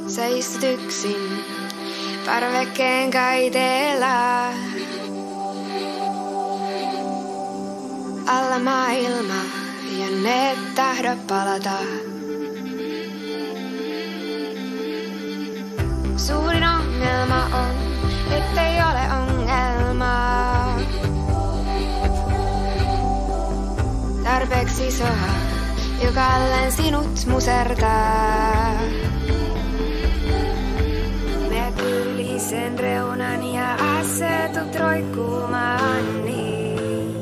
Sä istut yksin parvekkeen kaiteella. Alla maailma, jonne et tahdo palata. Suurin ongelma on, ettei ole ongelmaa. Tarpeeksi soha, jokalleen sinut musertaa. Meet yli sen reunan ja asetut roikkumaan niin.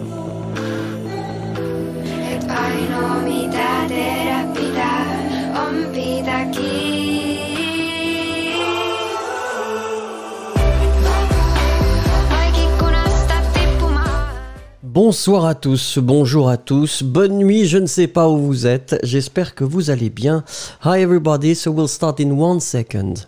Et ainoa mitä tehdä pitää, on pitää kiinni. Bonsoir à tous, bonjour à tous, bonne nuit, je ne sais pas où vous êtes, j'espère que vous allez bien. Hi everybody, so we'll start in 1 second.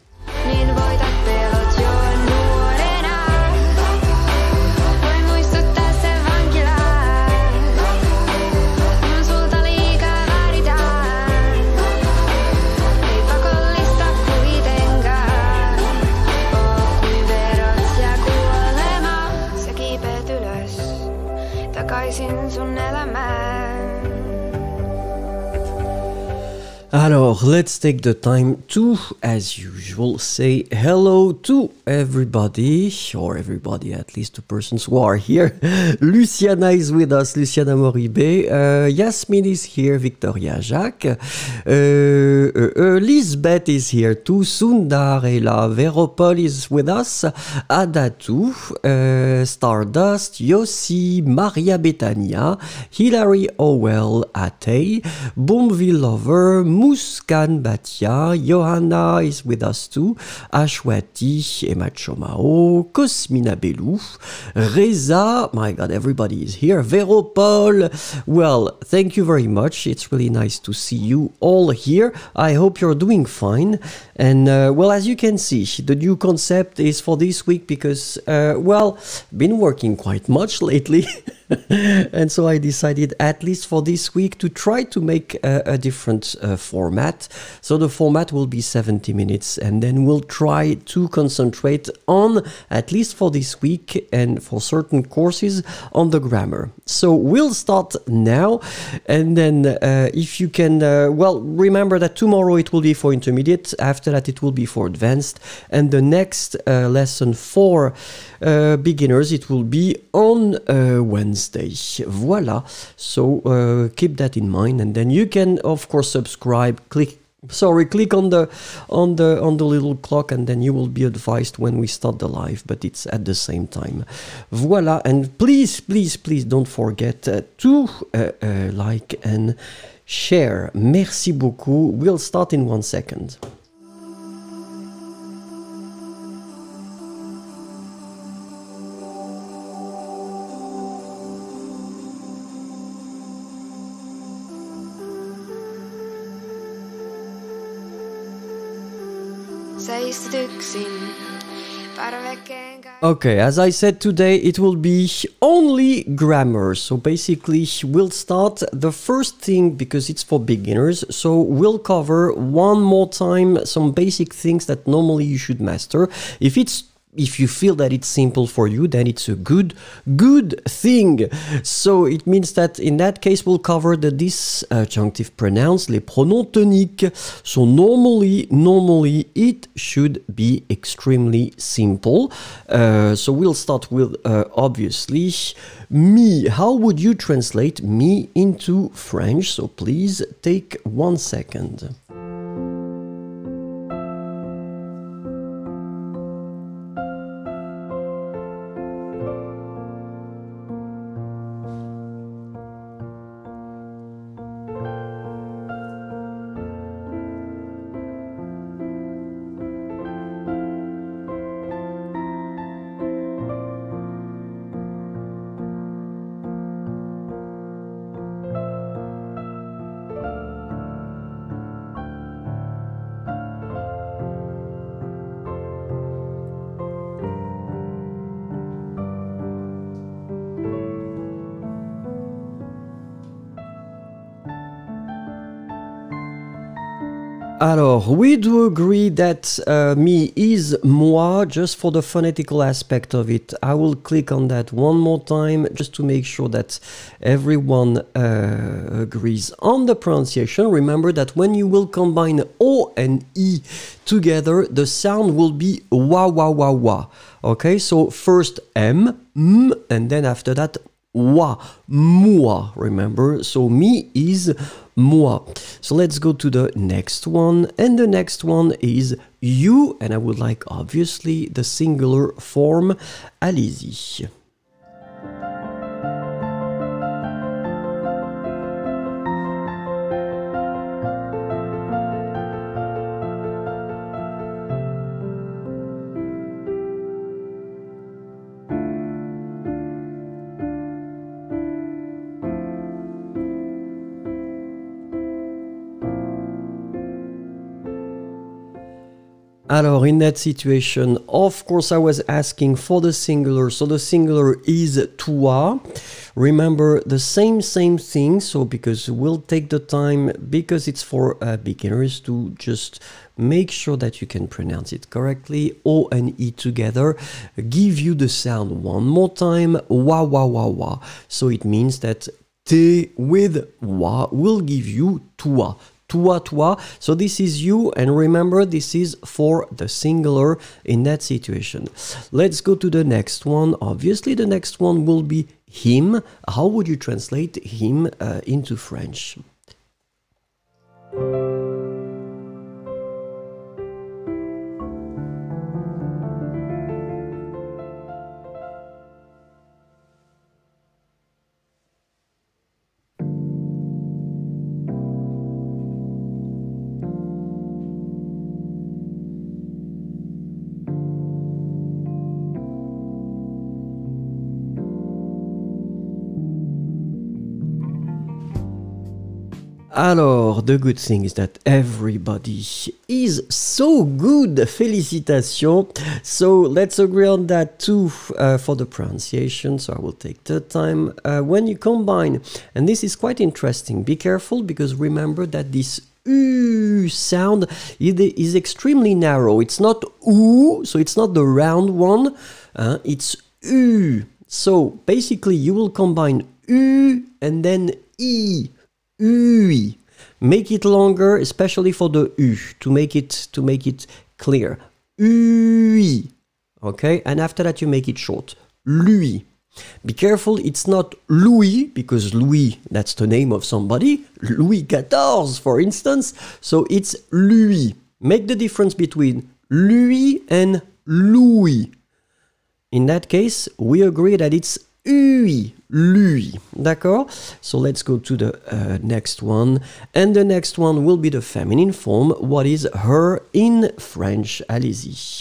Alors, let's take the time to, as usual, say hello to everybody, or everybody, at least the persons who are here. Luciana is with us, Luciana Moribe. Yasmin is here, Victoria Jacques. Lisbeth is here too, Sundar est là, Veropol is with us, Adatu, Stardust, Yossi, Maria Betania, Hilary Owell, Atei, Boomville Lover, Muskan Batia, Johanna is with us too, Ashwati, Emma Chomao, Cosmina Belou, Reza, my god, everybody is here, Veropol. Well, thank you very much. It's really nice to see you all here. I hope you're doing fine. And well, as you can see, the new concept is for this week because, well, been working quite much lately. And so I decided, at least for this week, to try to make a different format. So the format will be 70 minutes, and then we'll try to concentrate on, at least for this week and for certain courses, on the grammar. So we'll start now, and then if you can, well, remember that tomorrow it will be for intermediate, after that it will be for advanced, and the next lesson for beginners, it will be on Wednesday. Voila, so keep that in mind, and then you can of course subscribe, click on the little clock, and then you will be advised when we start the live, but it's at the same time. Voila, and please don't forget to like and share. Merci beaucoup. We'll start in 1 second. Okay, as I said, today it will be only grammar. So basically we'll start the first thing because it's for beginners. So we'll cover one more time some basic things that normally you should master. If you feel that it's simple for you, then it's a good thing. So it means that in that case, we'll cover the disjunctive pronouns, les pronoms toniques. So normally it should be extremely simple. So we'll start with, obviously, me. How would you translate me into French? So please take 1 second. Alors, we do agree that me is moi, just for the phonetical aspect of it. I will click on that one more time just to make sure that everyone agrees on the pronunciation. Remember that when you will combine O and E together, the sound will be wa wa wa wa. Okay, so first M, and then after that wa, moi, remember? So me is moi. So let's go to the next one. And the next one is you. And I would like, obviously, the singular form. Allez-y. Alors, in that situation, of course, I was asking for the singular. So the singular is toi. Remember the same thing. So because we'll take the time, because it's for beginners, to just make sure that you can pronounce it correctly. O and E together give you the sound one more time. Wa, wa, wa, wa. So it means that te with wa will give you toi. Toi, toi. So this is you, and remember this is for the singular in that situation. Let's go to the next one. Obviously, the next one will be him. How would you translate him into French? Alors, the good thing is that everybody is so good. Félicitations. So let's agree on that too for the pronunciation. So I will take the time. When you combine, and this is quite interesting, be careful because remember that this U sound is extremely narrow. It's not U, so it's not the round one. It's U. So basically you will combine U and then E. Ui. Make it longer, especially for the U, to make it clear. Ui. Okay, and after that you make it short. Lui. Be careful, it's not Louis, because Louis, that's the name of somebody. Louis XIV, for instance. So it's lui. Make the difference between lui and Louis. In that case, we agree that it's lui. Lui. D'accord? So let's go to the next one. And the next one will be the feminine form. What is her in French? Allez-y.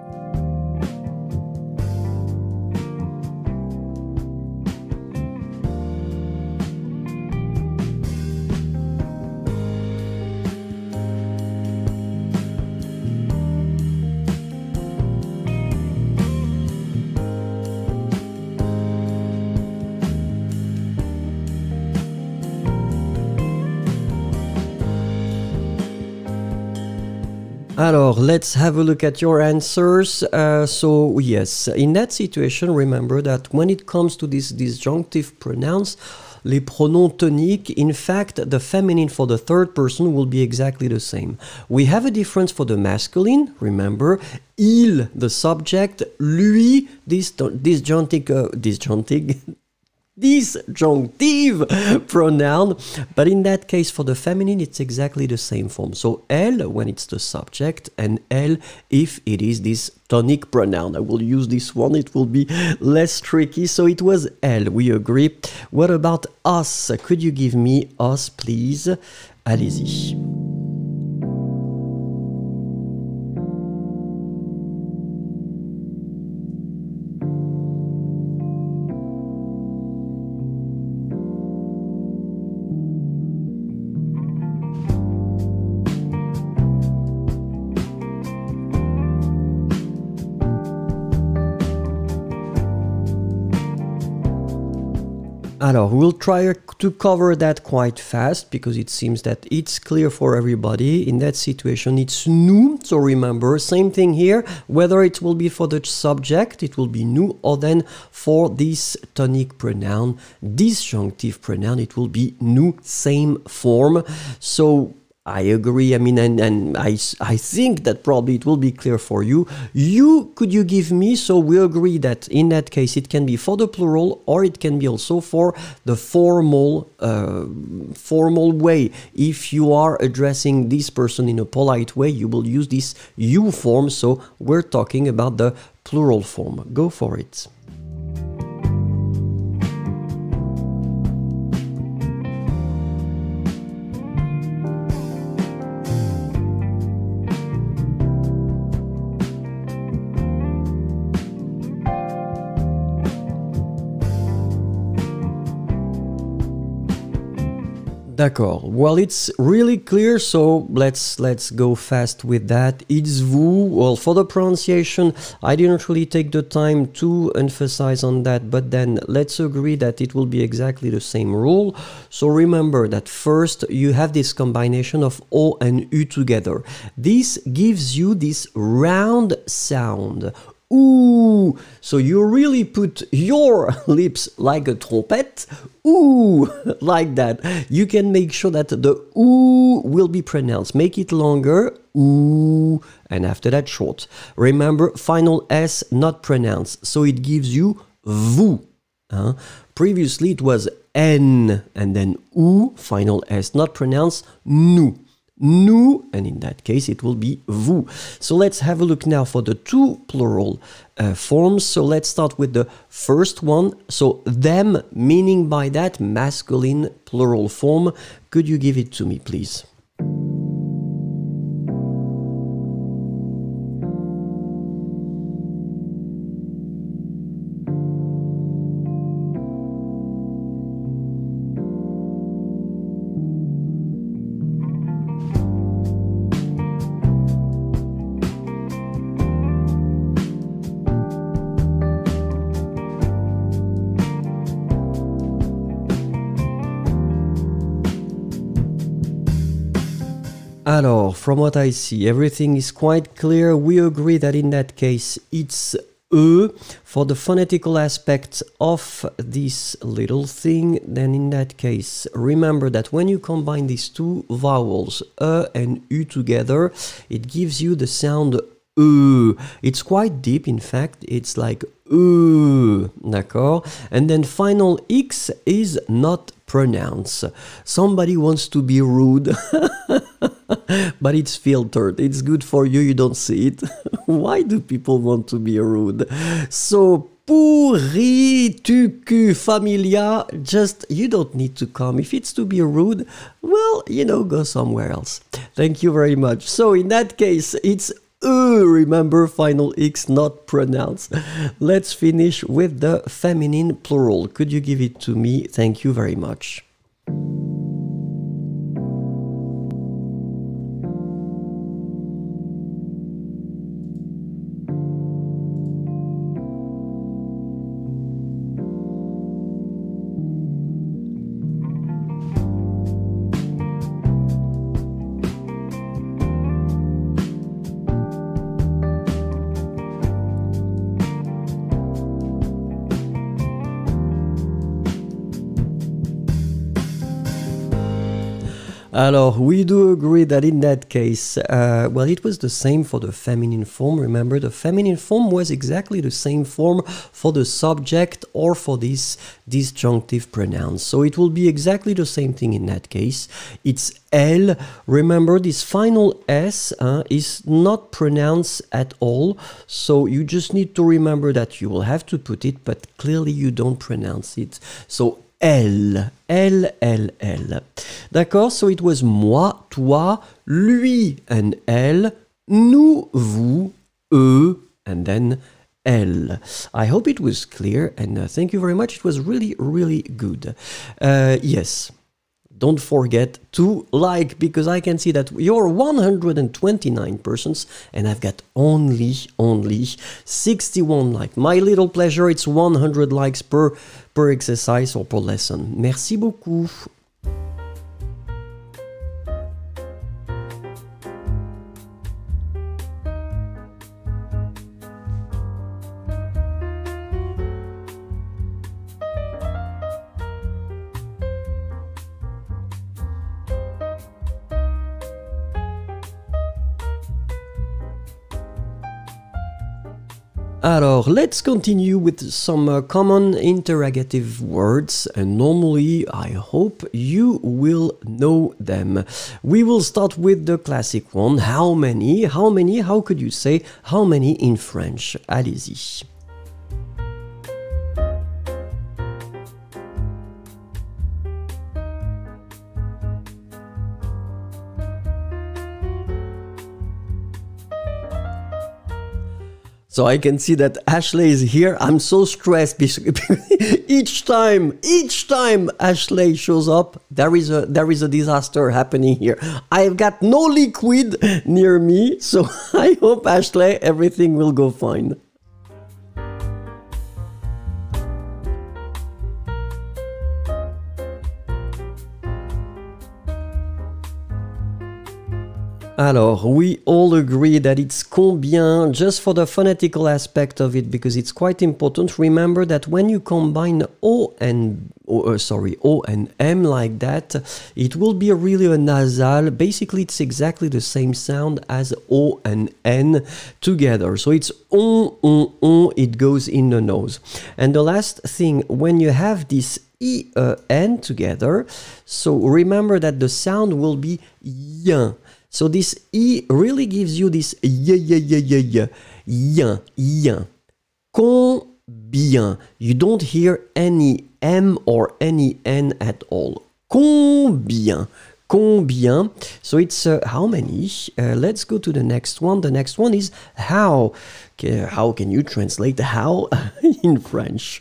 Alors, let's have a look at your answers. So, yes, in that situation, remember that when it comes to this disjunctive pronouns, les pronoms toniques, in fact, the feminine for the third person will be exactly the same. We have a difference for the masculine, remember, il, the subject, lui, disjunctive pronoun, but in that case for the feminine it's exactly the same form. So elle when it's the subject and elle if it is this tonic pronoun. I will use this one, it will be less tricky. So it was elle, we agree. What about us? Could you give me us, please? Allez-y. Alors, we'll try to cover that quite fast because it seems that it's clear for everybody. In that situation, it's nous. So remember, same thing here. Whether it will be for the subject, it will be nous, or then for this tonic pronoun, disjunctive pronoun, it will be nous, same form. So I agree. I mean, and I think that probably it will be clear for you. Could you give me? So we agree that in that case it can be for the plural or it can be also for the formal way. If you are addressing this person in a polite way, you will use this you form. So we're talking about the plural form. Go for it. D'accord. Well, it's really clear, so let's go fast with that. It's vous. Well, for the pronunciation, I didn't really take the time to emphasize on that, but then let's agree that it will be exactly the same rule. So remember that first you have this combination of O and U together. This gives you this round sound. Ooh, so you really put your lips like a trumpet, ooh, like that. You can make sure that the ooh will be pronounced. Make it longer, ooh, and after that short. Remember, final S not pronounced, so it gives you vous. Previously it was N, and then OU, final S not pronounced, nous. Nous, and in that case it will be vous. So let's have a look now for the two plural forms. So let's start with the first one. So them, meaning by that masculine plural form. Could you give it to me, please? Alors, from what I see, everything is quite clear. We agree that in that case, it's E. For the phonetical aspect of this little thing, then in that case, remember that when you combine these two vowels, E and U together, it gives you the sound E. It's quite deep, in fact. It's like E, d'accord? And then final X is not pronounced. Somebody wants to be rude, but it's filtered. It's good for you, you don't see it. Why do people want to be rude? So, pourri tu cul familia, just, you don't need to come. If it's to be rude, well, you know, go somewhere else. Thank you very much. So, in that case, it's remember, final X not pronounced. Let's finish with the feminine plural. Could you give it to me? Thank you very much. Alors, we do agree that in that case, well, it was the same for the feminine form. Remember, the feminine form was exactly the same form for the subject or for this disjunctive pronoun. So it will be exactly the same thing in that case. It's elle. Remember, this final S is not pronounced at all. So you just need to remember that you will have to put it, but clearly you don't pronounce it. So elle, elle, elle, elle. D'accord? So it was moi, toi, lui, and elle, nous, vous, eux, and then elle. I hope it was clear, and thank you very much. It was really, really good. Yes. don't forget to like, because I can see that you're 129 persons and I've got only 61 likes. My little pleasure, it's 100 likes per exercise or per lesson. Merci beaucoup. Alors, let's continue with some common interrogative words, and normally I hope you will know them. We will start with the classic one. How many? How many? How could you say how many in French? Allez-y. So I can see that Ashley is here. I'm so stressed because each time Ashley shows up, there is a disaster happening here. I've got no liquid near me, so I hope, Ashley, everything will go fine. Alors, we all agree that it's combien, just for the phonetical aspect of it, because it's quite important. Remember that when you combine O and M like that, it will be really a nasal. Basically, it's exactly the same sound as O and N together. So it's on, it goes in the nose. And the last thing, when you have this E-N together, so remember that the sound will be yin. So this E really gives you this yin. Combien. You don't hear any M or any N at all. Combien. Combien. So it's how many? Let's go to the next one. The next one is how. How can you translate how in French?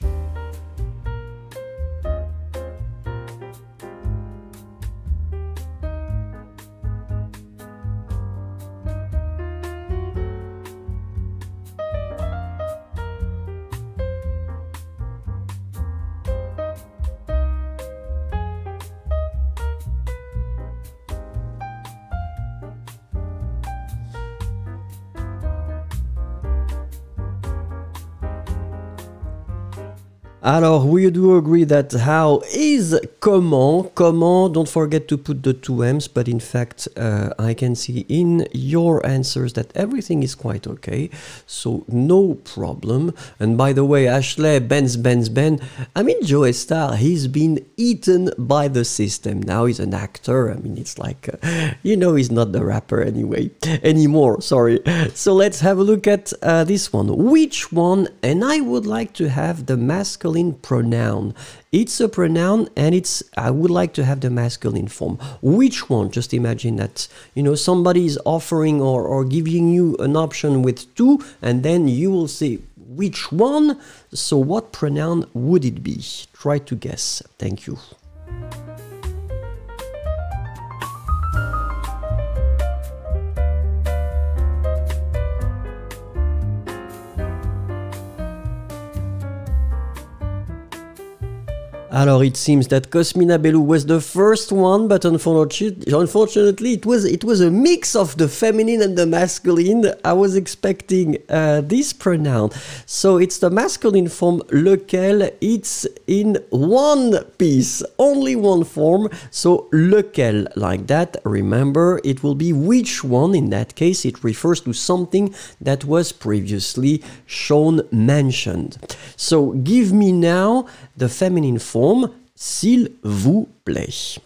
Alors, we do agree that how is comment. Comment, don't forget to put the two M's, but in fact, I can see in your answers that everything is quite okay, so no problem. And by the way, Ashley, Ben, I mean, Joe Star, he's been eaten by the system. Now he's an actor. I mean, it's like, he's not the rapper anymore, sorry. So let's have a look at this one. Which one? And I would like to have the masculine pronoun. It's a pronoun and I would like to have the masculine form. Which one? Just imagine that, somebody is offering or giving you an option with two, and then you will say which one. So what pronoun would it be? Try to guess. Thank you. Alors, it seems that Cosmina Bellou was the first one, but unfortunately, it was a mix of the feminine and the masculine. I was expecting this pronoun. So it's the masculine form, lequel. It's in one piece, only one form. So lequel, like that. Remember, it will be which one. In that case, it refers to something that was previously mentioned. So give me now the feminine form, s'il vous plaît.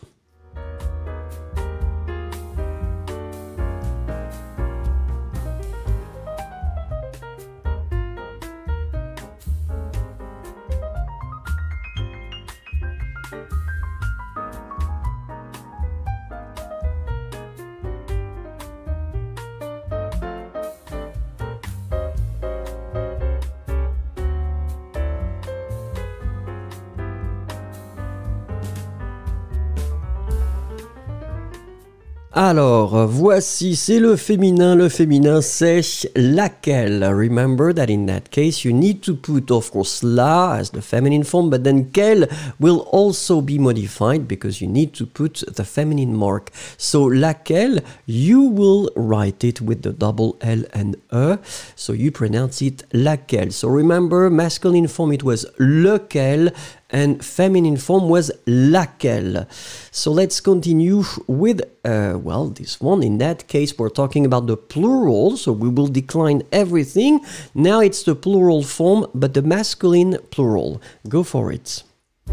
Alors, voici, c'est le féminin c'est laquelle. Remember that in that case, you need to put, of course, la as the feminine form, but then quelle will also be modified because you need to put the feminine mark. So, laquelle, you will write it with the double L and E, so you pronounce it laquelle. So, remember, masculine form, it was lequel, and feminine form was laquelle. So let's continue with, this one. In that case, we're talking about the plural, so we will decline everything. Now it's the plural form, but the masculine plural. Go for it.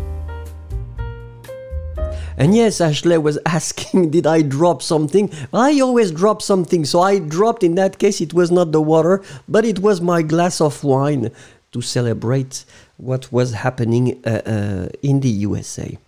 And yes, Ashley was asking, did I drop something? I always drop something, so I dropped, in that case, it was not the water, but it was my glass of wine to celebrate what was happening in the USA.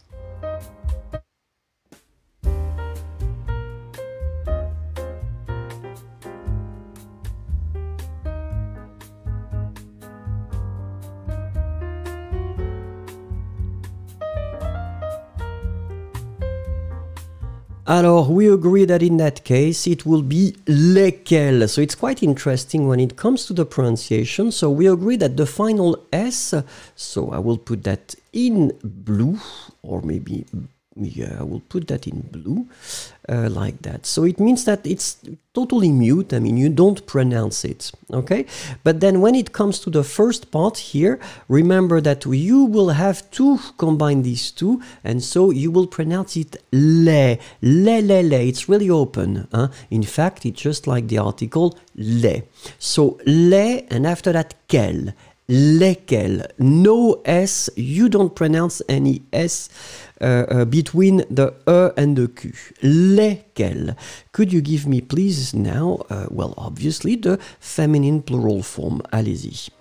Alors, we agree that in that case, it will be lesquelles. So it's quite interesting when it comes to the pronunciation. So we agree that the final S, so I will put that in blue, or maybe, yeah, I will put that in blue, like that. So it means that it's totally mute. I mean, you don't pronounce it, okay? But then when it comes to the first part here, remember that you will have to combine these two, and so you will pronounce it les. It's really open. Huh? In fact, it's just like the article les. So les, and after that, quelle. Lesquelles. No S, you don't pronounce any S between the E and the Q. Lesquelles. Could you give me please now, obviously the feminine plural form. Allez-y.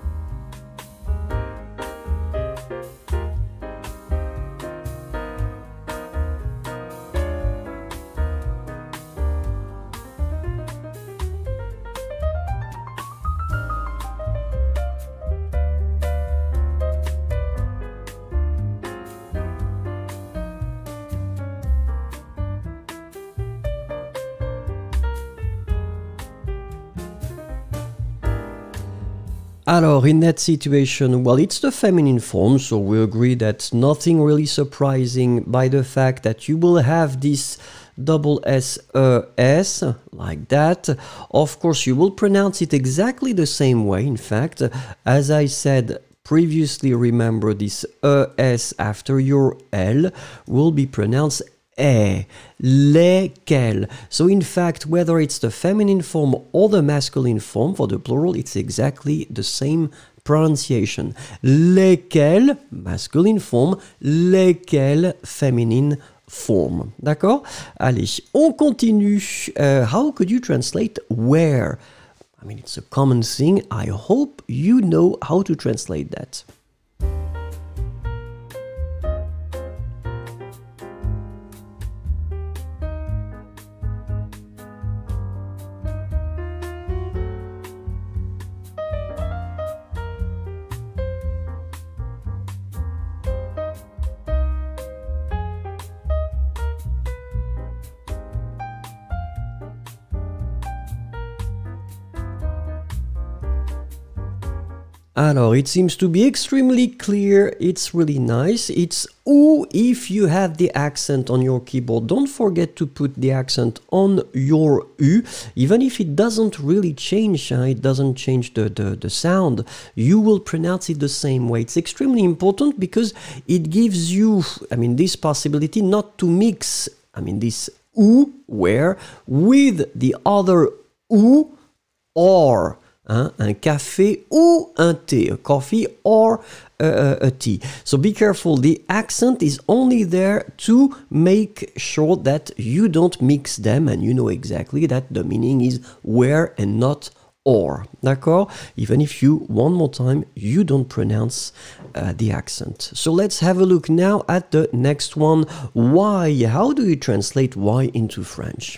Alors, in that situation, well, it's the feminine form, so we agree that nothing really surprising by the fact that you will have this double S, like that. Of course, you will pronounce it exactly the same way. In fact, as I said previously, remember this S after your L will be pronounced lesquelles. So in fact, whether it's the feminine form or the masculine form for the plural, it's exactly the same pronunciation. Lesquelles, masculine form, lesquelles, feminine form. D'accord? Allez, on continue. How could you translate where? I mean, it's a common thing. I hope you know how to translate that. Alors, it seems to be extremely clear. It's really nice. It's ou if you have the accent on your keyboard. Don't forget to put the accent on your U. Even if it doesn't really change, it doesn't change the sound, you will pronounce it the same way. It's extremely important because it gives you, this possibility not to mix, this ou, where, with the other ou, or. Un café ou un thé, a coffee or a tea. So be careful, the accent is only there to make sure that you don't mix them and you know exactly that the meaning is where and not or. D'accord? Even if you, one more time, you don't pronounce the accent. So let's have a look now at the next one. Why? How do you translate why into French?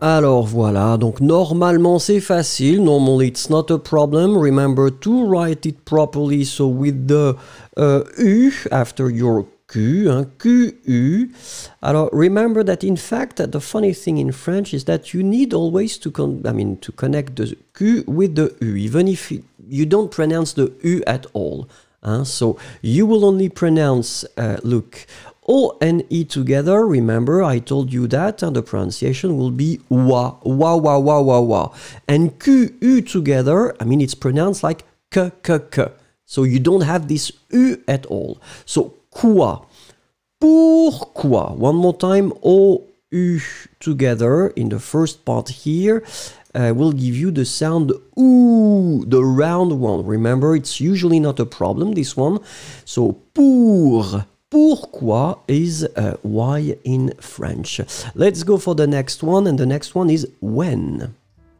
Alors voilà, donc normalement c'est facile, normally it's not a problem. Remember to write it properly, so with the U after your Q, hein, QU. Alors remember that in fact the funny thing in French is that you need always to connect the Q with the U, even if you don't pronounce the U at all. Hein? So you will only pronounce, look, O and E together. Remember, I told you that, and the pronunciation will be wa, wa, wa, wa, wa, wa. And Q, U together, it's pronounced like k, k, k. So you don't have this U at all. So, quoi? Pourquoi? One more time, O, U together in the first part here. Will give you the sound OO, the round one. Remember, it's usually not a problem, this one. So, pourquoi is why in French. Let's go for the next one, and the next one is when.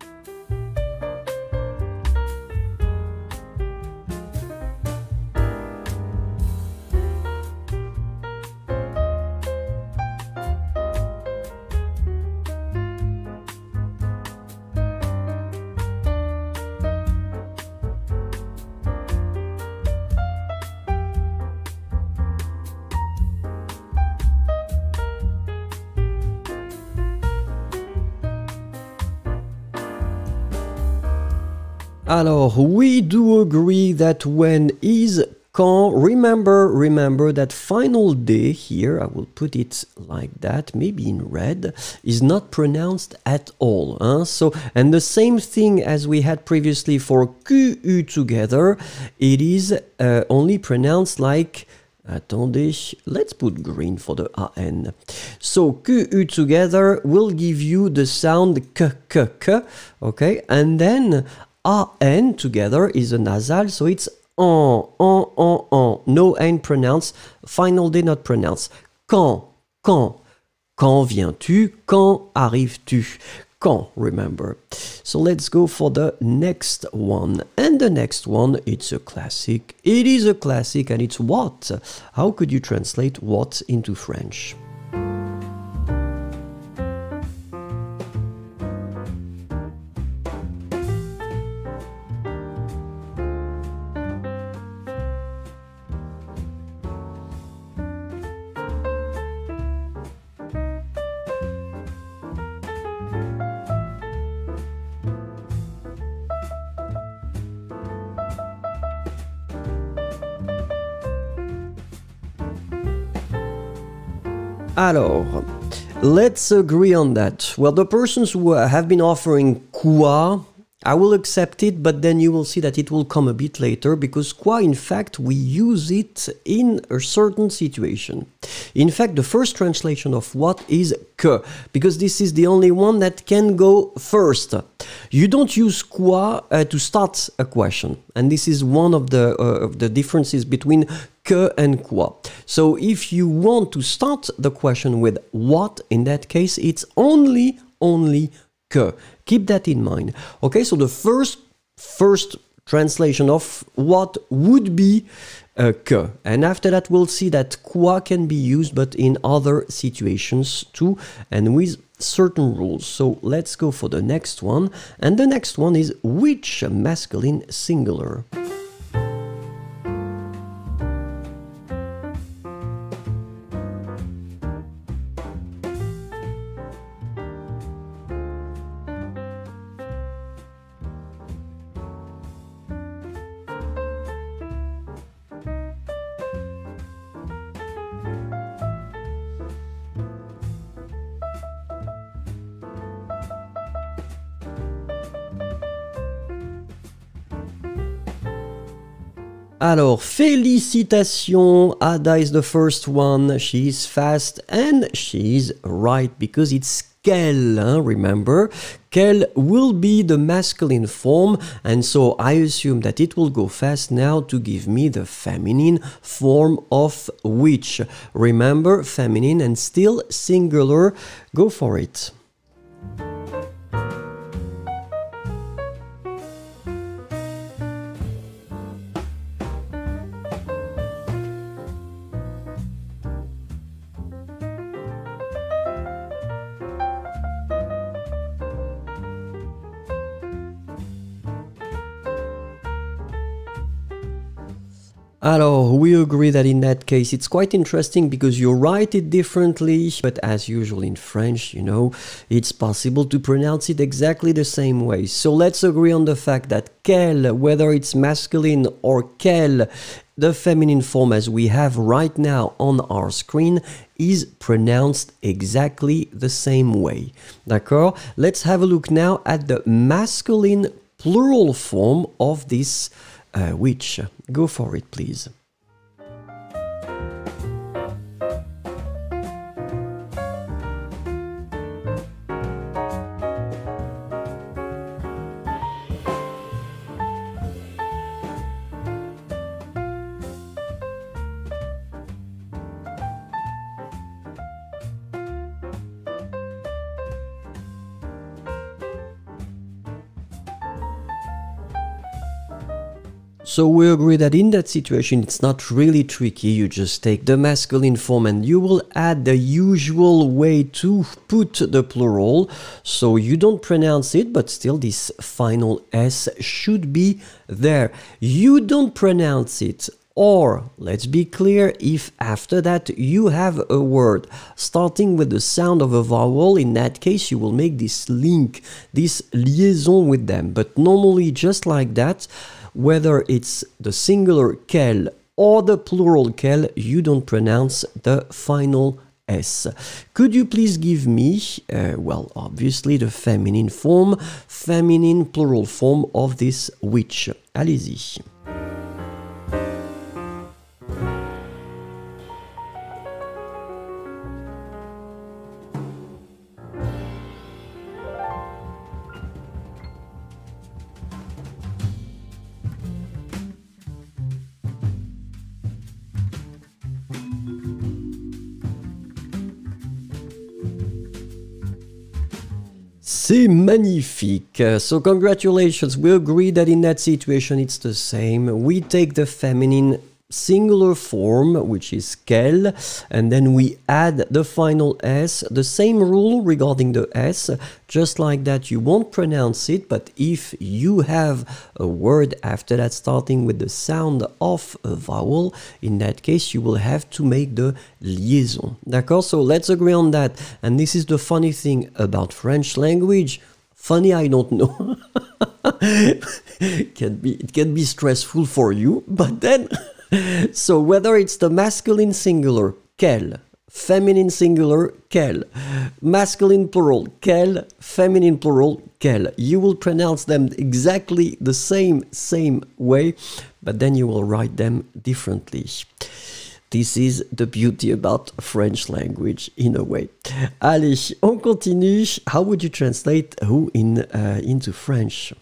Alors, we do agree that when is quand. Remember that final day here, I will put it like that, maybe in red, is not pronounced at all. Hein? So, and the same thing as we had previously for QU together, it is only pronounced like, attendez, let's put green for the AN. So, QU together will give you the sound k, k, k, okay? And then AN together is a nasal, so it's en. No N pronounced, final day not pronounced. Quand. Quand viens-tu? Quand arrives-tu? Quand, remember. So let's go for the next one. And the next one, it's a classic. It is a classic, and it's what? How could you translate what into French? Alors, let's agree on that. Well, the persons who have been offering quoi, I will accept it, but then you will see that it will come a bit later, because quoi, in fact, we use it in a certain situation. In fact, the first translation of what is que, because this is the only one that can go first. You don't use quoi to start a question, and this is one of the differences between que and quoi. So if you want to start the question with what, in that case, it's only que. Keep that in mind. Okay, so the first translation of what would be que. And after that, we'll see that quoi can be used, but in other situations too, and with certain rules. So let's go for the next one. And the next one is which masculine singular? Alors, félicitations, Ada is the first one, she's fast and she's right, because it's quel, remember? Quel will be the masculine form, and so I assume that it will go fast now to give me the feminine form of which. Remember, feminine and still singular, go for it. Alors, we agree that in that case it's quite interesting because you write it differently, but as usual in French, you know, it's possible to pronounce it exactly the same way. So let's agree on the fact that quel, whether it's masculine or quel, the feminine form as we have right now on our screen, is pronounced exactly the same way. D'accord? Let's have a look now at the masculine plural form of this which. Go for it, please. So we agree that in that situation it's not really tricky, you just take the masculine form and you will add the usual way to put the plural, so you don't pronounce it, but still this final S should be there. You don't pronounce it, or let's be clear, if after that you have a word starting with the sound of a vowel, in that case you will make this link, this liaison with them, but normally just like that, whether it's the singular quel or the plural quel, you don't pronounce the final S. Could you please give me, well, obviously the feminine form, feminine plural form of this which? Allez-y. C'est magnifique. So congratulations. We agree that in that situation it's the same. We take the feminine singular form, which is quel, and then we add the final S. The same rule regarding the S, just like that you won't pronounce it, but if you have a word after that starting with the sound of a vowel, in that case you will have to make the liaison. D'accord? So let's agree on that. And this is the funny thing about French language. Funny, I don't know. It can be stressful for you, but then so whether it's the masculine singular, quel, feminine singular, quel, masculine plural, quel, feminine plural, quel, you will pronounce them exactly the same way, but then you will write them differently. This is the beauty about French language, in a way. Allez, on continue. How would you translate who into French?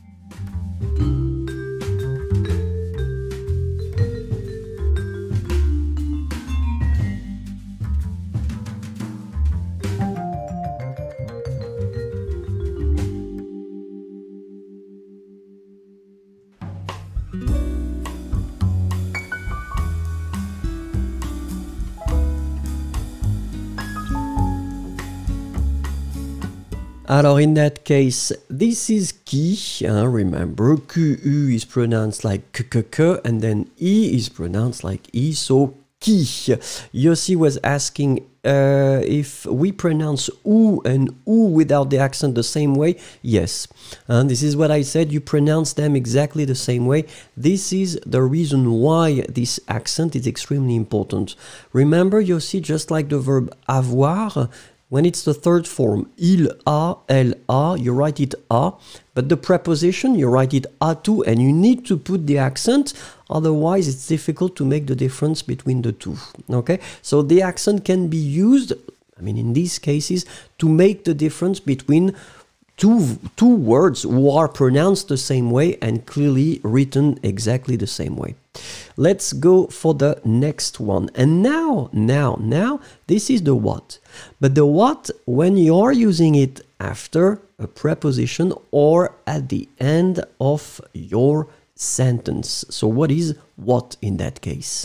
Alors in that case, this is qui, remember, QU is pronounced like k, and then E is pronounced like E, so qui. Yossi was asking if we pronounce ou and ou without the accent the same way. Yes, and this is what I said, you pronounce them exactly the same way. This is the reason why this accent is extremely important. Remember, Yossi, just like the verb avoir, when it's the third form, il a, elle a, you write it a, but the preposition, you write it a too, and you need to put the accent, otherwise it's difficult to make the difference between the two, okay? So the accent can be used, I mean in these cases, to make the difference between two words who are pronounced the same way and clearly written exactly the same way. Let's go for the next one. And now, this is the what. But the what, when you're using it after a preposition or at the end of your sentence. So what is what in that case?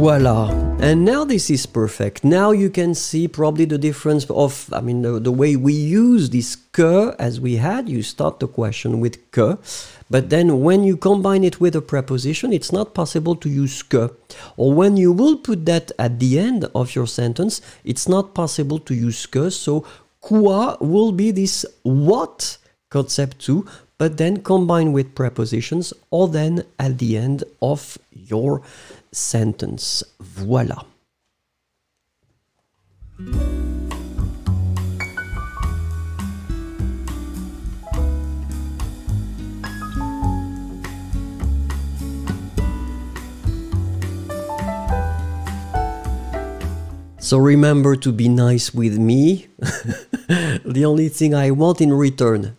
Voila. And now this is perfect. Now you can see probably the difference of, the way we use this que as we had. You start the question with que, but then when you combine it with a preposition, it's not possible to use que. Or when you will put that at the end of your sentence, it's not possible to use que. So quoi will be this what concept too, but then combined with prepositions or then at the end of your sentence. Voilà. So remember to be nice with me. The only thing I want in return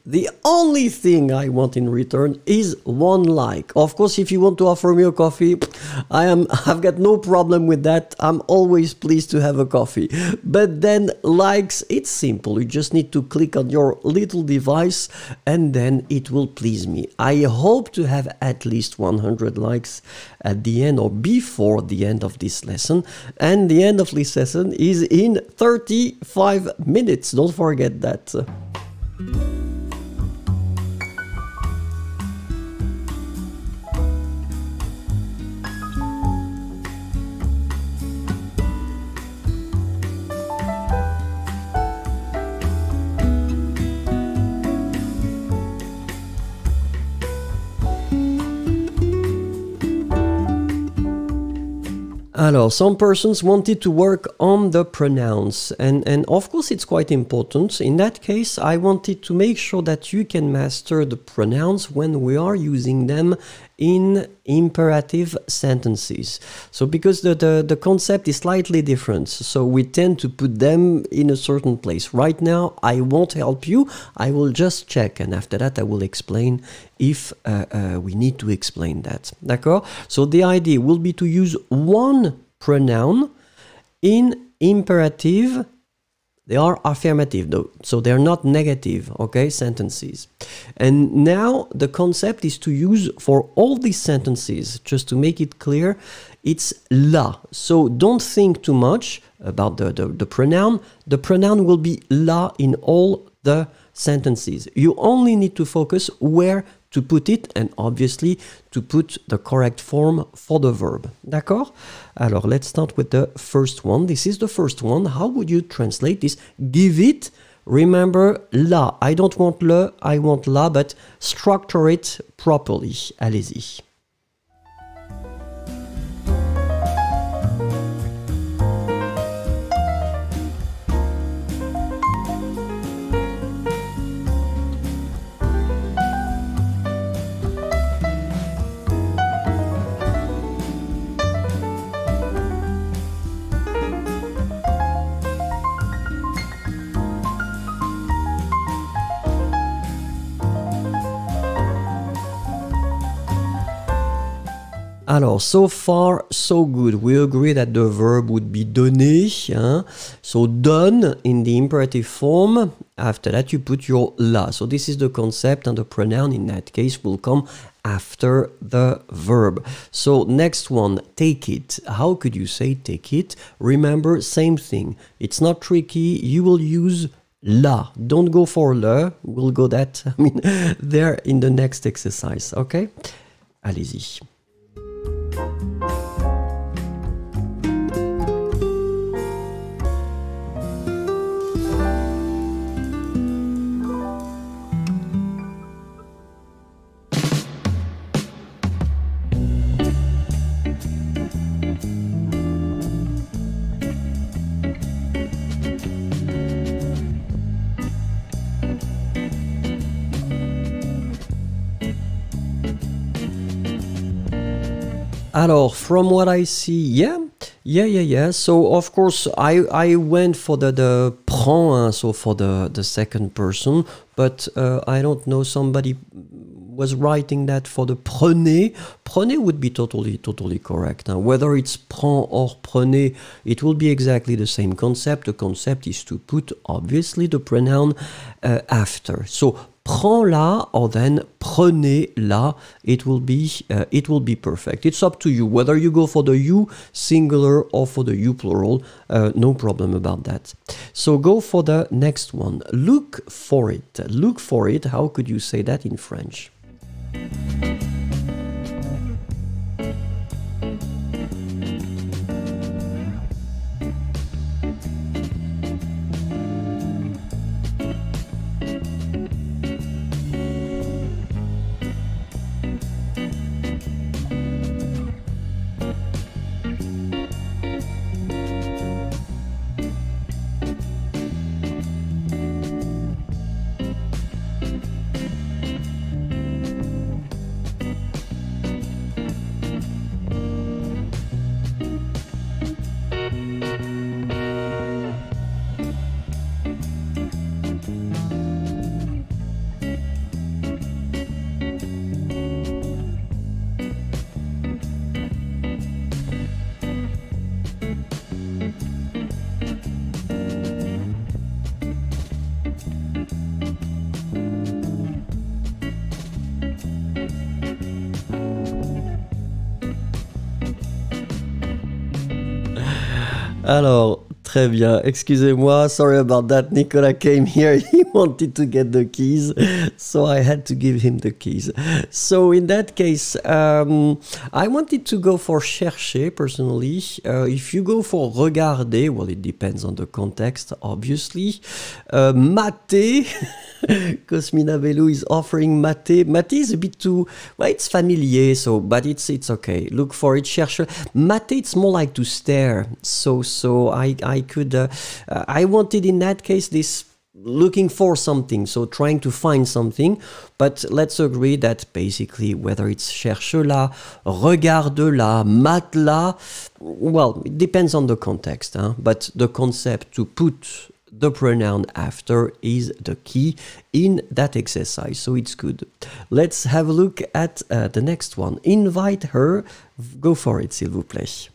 is one like. Of course, if you want to offer me a coffee, I've got no problem with that. I'm always pleased to have a coffee. But then likes, it's simple. You just need to click on your little device and then it will please me. I hope to have at least 100 likes at the end or before the end of this lesson. And the end of this lesson is in 35 minutes. Don't forget that. Alors, some persons wanted to work on the pronouns, and of course it's quite important. In that case, I wanted to make sure that you can master the pronouns when we are using them in imperative sentences. So because the concept is slightly different, so we tend to put them in a certain place. Right now, I won't help you. I will just check, and after that, I will explain if we need to explain that. D'accord? So the idea will be to use one pronoun in imperative. They are affirmative though, so they're not negative, okay, sentences. And now the concept is to use for all these sentences, just to make it clear, it's la. So don't think too much about the pronoun. The pronoun will be la in all the sentences. You only need to focus where to put it, and obviously to put the correct form for the verb. D'accord? Alors, let's start with the first one. This is the first one. How would you translate this? Give it. Remember, la. I don't want le, I want la, but structure it properly. Allez-y. Alors, so far, so good. We agree that the verb would be donner. Hein? So, donne in the imperative form. After that, you put your la. So, this is the concept, and the pronoun in that case will come after the verb. So, next one, take it. How could you say take it? Remember, same thing. It's not tricky. You will use la. Don't go for le. We'll go that, there in the next exercise. Okay? Allez-y. Alors, from what I see, yeah. So, of course, I went for the prend, so for the second person, but I don't know, somebody was writing that for the prenez. Prenez would be totally correct. Whether it's prend or prenez, it will be exactly the same concept. The concept is to put, obviously, the pronoun after. So, Prends-la or then prenez-la. It will be perfect. It's up to you whether you go for the you singular or for the you plural. No problem about that. So go for the next one. Look for it. Look for it. How could you say that in French? Alors, très bien. Excusez-moi. Sorry about that. Nicolas came here. He wanted to get the keys. So I had to give him the keys. So in that case, I wanted to go for chercher, personally. If you go for regarder, well, it depends on the context, obviously. Mater. Cosmina Belou is offering mater. Mater is a bit too, well, it's familiar, so, but it's okay. Look for it, cherche. Mater, it's more like to stare. So I could, I wanted in that case this looking for something, so trying to find something, but let's agree that basically whether it's cherche-la, regarde-la, mate-la, well, it depends on the context, but the concept to put the pronoun after is the key in that exercise, so it's good. Let's have a look at the next one. Invite her. Go for it, s'il vous plaît.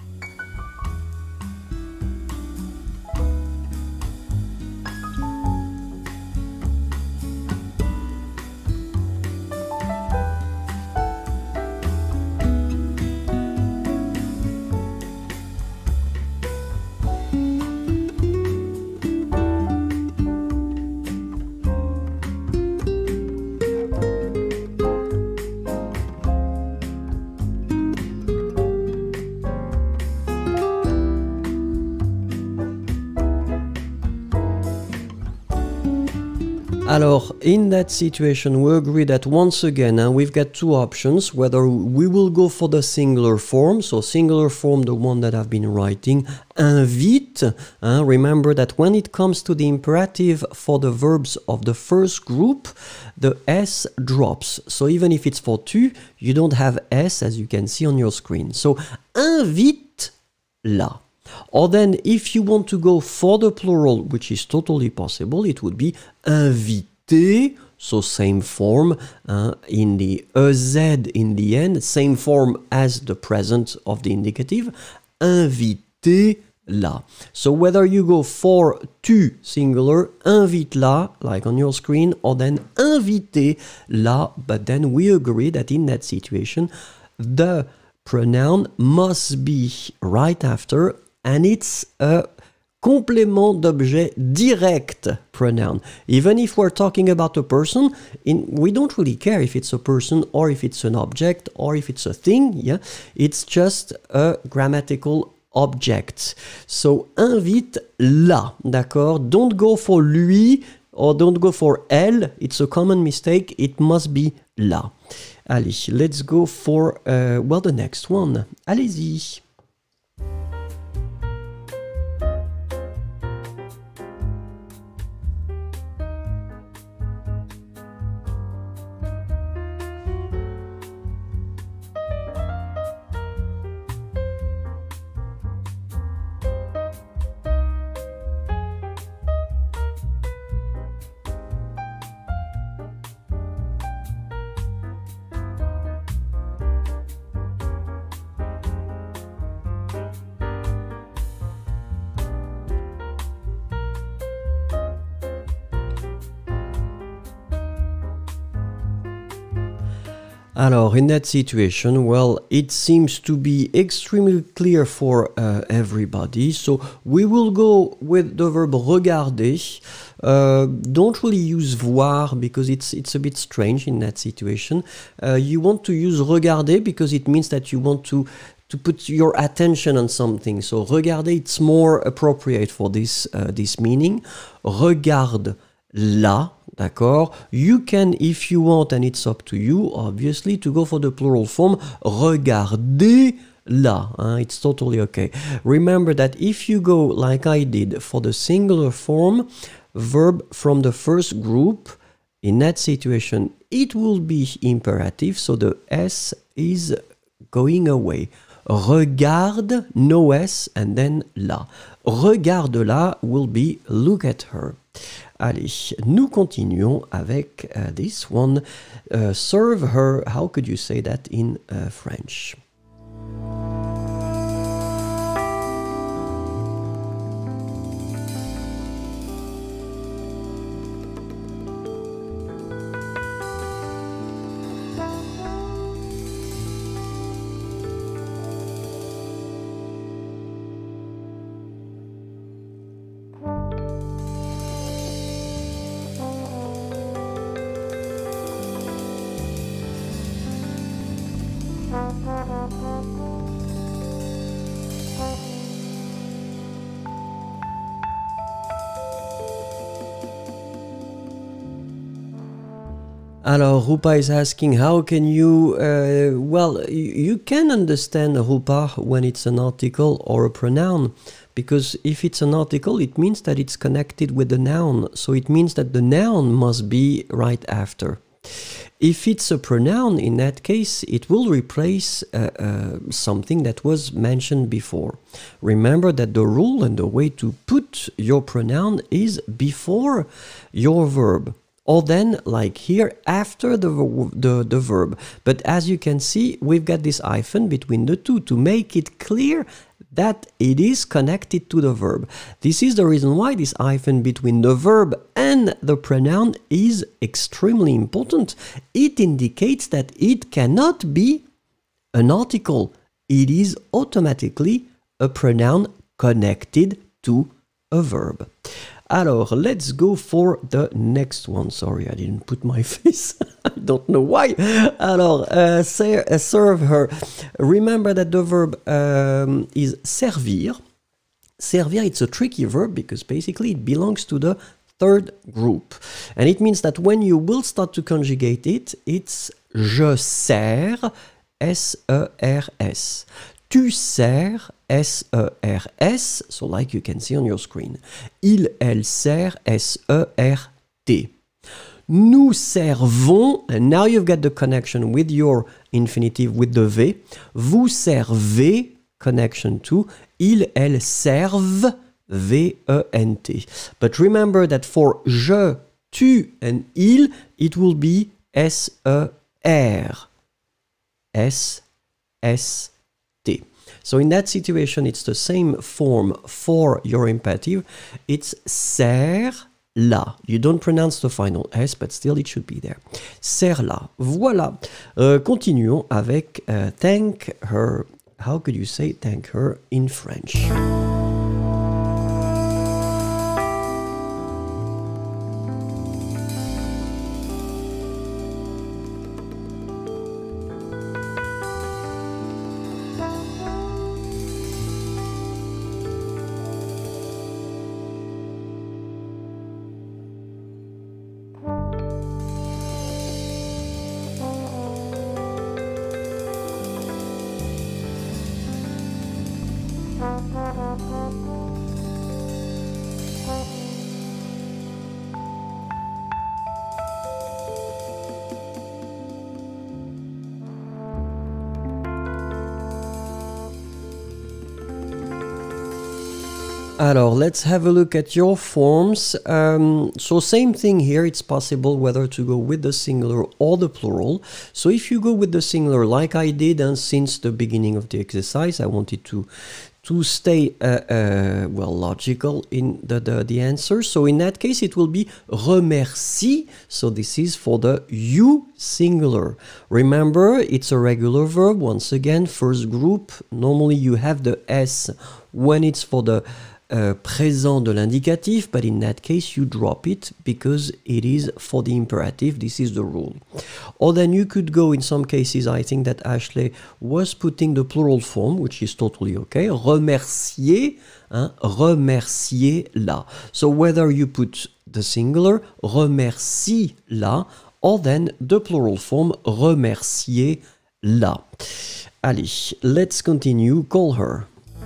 Alors, in that situation, we agree that once again, we've got two options, whether we will go for the singular form, so singular form, the one that I've been writing, invite. Remember that when it comes to the imperative for the verbs of the first group, the S drops. So even if it's for tu, you don't have S, as you can see on your screen. So, invite-la. Or then, if you want to go for the plural, which is totally possible, it would be invité, so same form in the EZ in the end, same form as the present of the indicative, invité-la. So whether you go for tu singular, invite-la, like on your screen, or then invité-la, but then we agree that in that situation, the pronoun must be right after, and it's a complément d'objet direct pronoun. Even if we're talking about a person, we don't really care if it's a person or if it's an object or if it's a thing. Yeah, it's just a grammatical object. So, invite-la, d'accord? Don't go for lui or don't go for elle. It's a common mistake. It must be la. Allez, let's go for, well, the next one. Allez-y. Alors, in that situation, well, it seems to be extremely clear for everybody. So we will go with the verb regarder. Don't really use voir because it's a bit strange in that situation. You want to use regarder because it means that you want to put your attention on something. So regarder, it's more appropriate for this meaning. Regarde là. D'accord? You can, if you want, and it's up to you, obviously, to go for the plural form, regardez-la. It's totally okay. Remember that if you go, like I did, for the singular form, verb from the first group, in that situation, it will be imperative, so the S is going away. Regarde, no S, and then la. Regarde-la will be look at her. Allez, nous continuons avec this one. Serve her, how could you say that in French? Alors, Rupa is asking, how can you... well, you can understand Rupa when it's an article or a pronoun, because if it's an article, it means that it's connected with the noun, so it means that the noun must be right after. If it's a pronoun, in that case, it will replace something that was mentioned before. Remember that the rule and the way to put your pronoun is before your verb. Or then, like here, after the verb. But as you can see, we've got this hyphen between the two to make it clear that it is connected to the verb. This is the reason why this hyphen between the verb and the pronoun is extremely important. It indicates that it cannot be an article. It is automatically a pronoun connected to a verb. Alors, let's go for the next one. Sorry, I didn't put my face. I don't know why. Alors, serve her. Remember that the verb is servir. Servir, it's a tricky verb because basically it belongs to the third group. And it means that when you will start to conjugate it, it's je sers, S-E-R-S. Tu sers, S-E-R-S, so like you can see on your screen. Il, elle sert, S-E-R-T. Nous servons, and now you've got the connection with your infinitive with the V. Vous servez, connection to. Il, elle servent, V-E-N-T. But remember that for je, tu, and il, it will be S-E-R. S-S-T. So in that situation, it's the same form for your imperative. It's sers-la. You don't pronounce the final S, but still it should be there. Sers-la. Voilà. Continuons avec thank her. How could you say thank her in French? Alors, let's have a look at your forms. So same thing here, it's possible whether to go with the singular or the plural. So if you go with the singular like I did, and since the beginning of the exercise, I wanted to to stay well logical in the answer. So in that case it will be remercie. So this is for the you singular. Remember, it's a regular verb. Once again, first group. Normally you have the S when it's for the présent de l'indicatif, but in that case you drop it because it is for the imperative. This is the rule. Or then you could go, in some cases, I think that Ashley was putting the plural form, which is totally okay. Remercier, remercier-la. So whether you put the singular, remercie-la, or then the plural form, remercier-la. Allez, let's continue. Call her.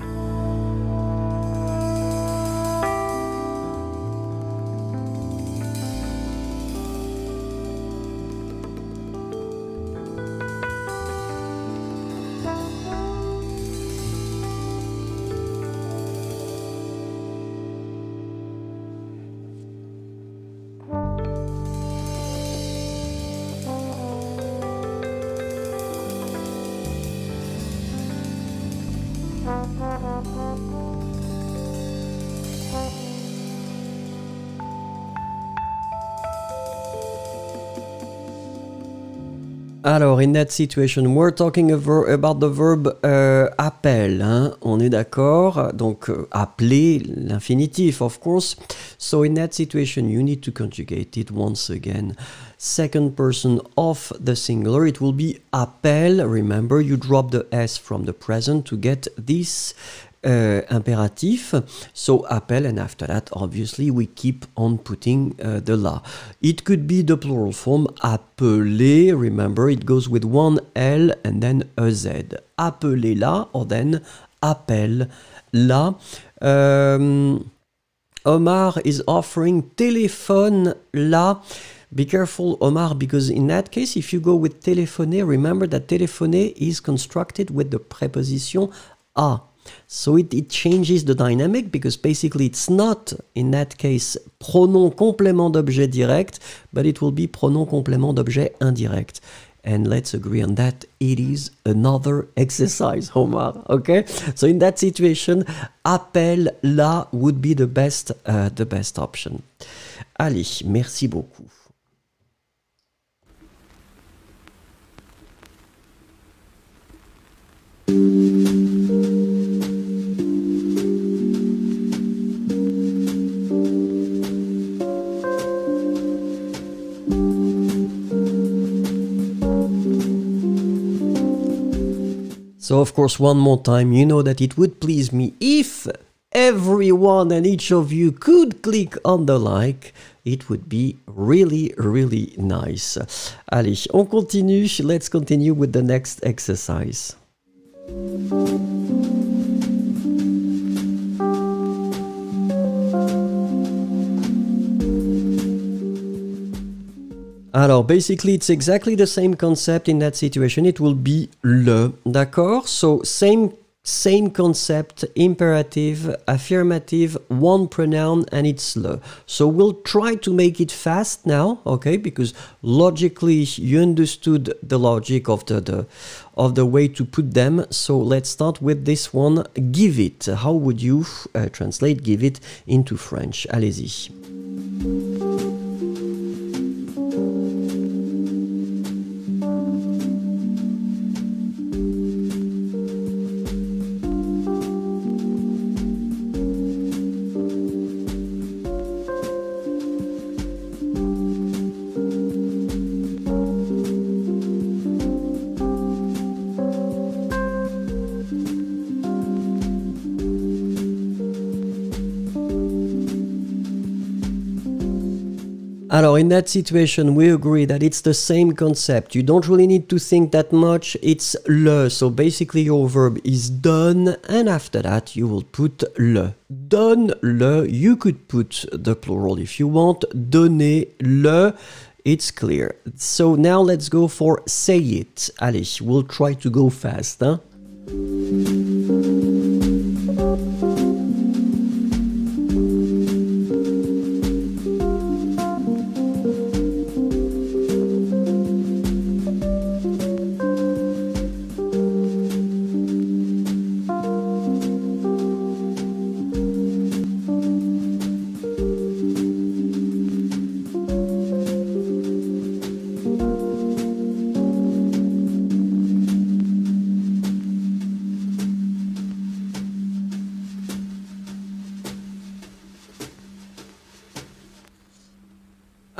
Alors, in that situation, we're talking about the verb appel, hein? On est d'accord? Donc, appeler, l'infinitif, of course. So, in that situation, you need to conjugate it once again. Second person of the singular, it will be appel. Remember, you drop the S from the present to get this imperatif. So appel, and after that obviously we keep on putting the la. It could be the plural form appeler. Remember, it goes with one L and then a Z. Appelez-la, or then appelle-la. Omar is offering téléphone-la. Be careful, Omar, because in that case, if you go with téléphoner, remember that téléphoner is constructed with the preposition a. So it changes the dynamic, because basically it's not, in that case, pronom complément d'objet direct, but it will be pronom complément d'objet indirect. And let's agree on that, it is another exercise, Omar, okay? So in that situation, appelle-la would be the best option. Allez, merci beaucoup. So of course, one more time, you know that it would please me if everyone and each of you could click on the like. It would be really, really nice. Allez, on continue. Let's continue with the next exercise. Alors, basically, it's exactly the same concept in that situation. It will be le, d'accord? So, same concept, imperative, affirmative, one pronoun, and it's le. So, we'll try to make it fast now, okay? Because logically, you understood the logic of the way to put them. So, let's start with this one. Give it. How would you translate give it into French? Allez-y. Alors, in that situation, we agree that it's the same concept. You don't really need to think that much. It's le. So basically, your verb is done, and after that, you will put le. Donne le. You could put the plural if you want. Donnez le. It's clear. So now let's go for say it. Allez, we'll try to go fast, hein?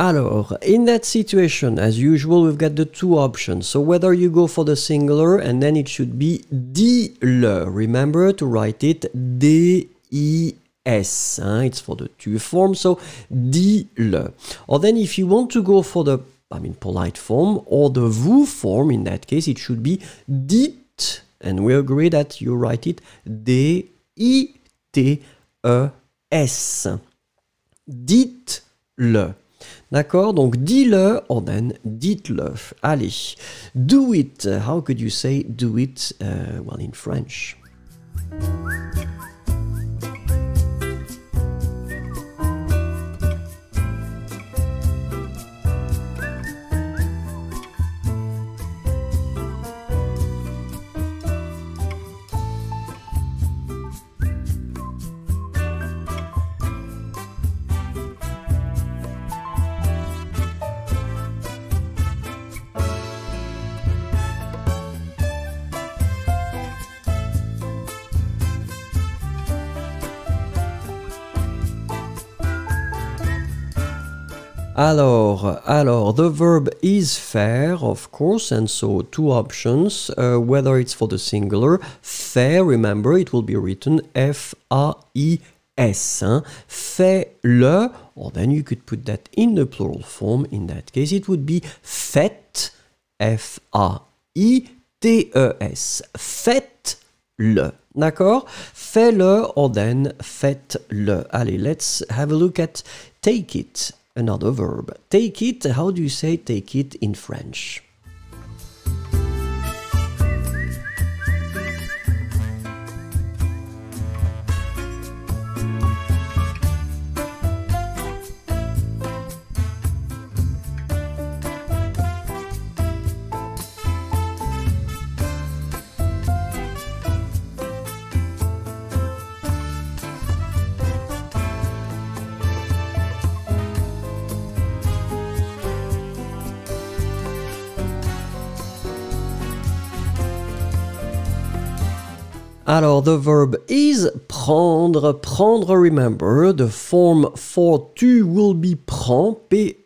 Alors, in that situation, as usual, we've got the two options. So whether you go for the singular and then it should be dit le. Remember to write it D-I-S. It's for the tu form, so dit le. Or then if you want to go for the, polite form or the vous form, in that case, it should be dit. And we agree that you write it D-I-T-E-S. Dites le. D'accord? Donc, dis-le, or then, dites-le. Allez. Do it. How could you say do it, well, in French? Alors, the verb is faire, of course, and so two options, whether it's for the singular, fait, remember, it will be written F-A-I-S, fais-le, or then you could put that in the plural form, in that case it would be faites, F-A-I-T-E-S, faites-le. D'accord? Fais-le, or then faites-le. Allez, let's have a look at take it. Another verb. Take it, how do you say take it in French? Alors, the verb is prendre. Prendre, remember, the form for tu will be prends,